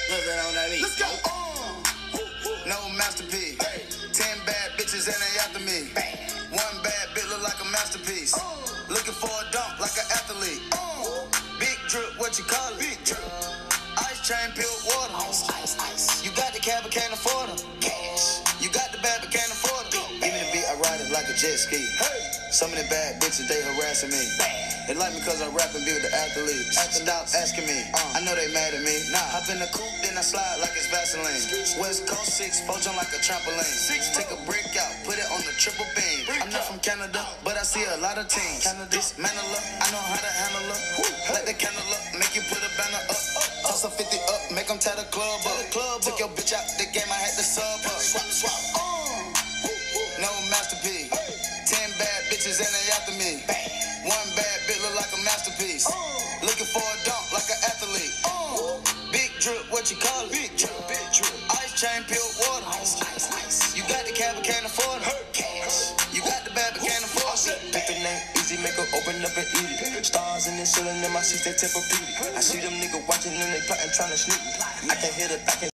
What's that on that beat? Let's go. No masterpiece. 10 bad bitches and they after me. One bad bitch look like a masterpiece. Looking for a dunk like an athlete. Big drip, what you call it? Big drip. Ice chain, pure water. Ice. You got the cab, but can't afford them. Cash. You got the bad, but can't afford them. Even the beat, I ride it like a jet ski. Some of the bad bitches, they harassing me. They like me cause I rap and be with the athletes. Stop asking me, I know they mad at me. Hop in the coupe, then I slide like it's Vaseline. West Coast 6, fold like a trampoline. Take a break out, put it on the triple beam. I'm not from Canada, but I see a lot of teams. Dismantle her, I know how to handle her. Light the candle up, make you put a banner up. Toss a 50 up, make them tie the club up. Took your bitch out the game, I had to sub up. Swap. No masterpiece. 10 bad bitches and they after me. One bad bitch look like a masterpiece. Looking for a dunk like an athlete. Big drip, what you call it? Big drip. Ice chain, pure water. Ice. You got the cab, but can't afford it. Cash. You got the bad, but can't afford it. Pick the name, easy, make her open up and eat it. Stars in the ceiling in my seats, they Tempur-Pedic. I see them niggas watching and they plotting, trying to sneak me. I can hear the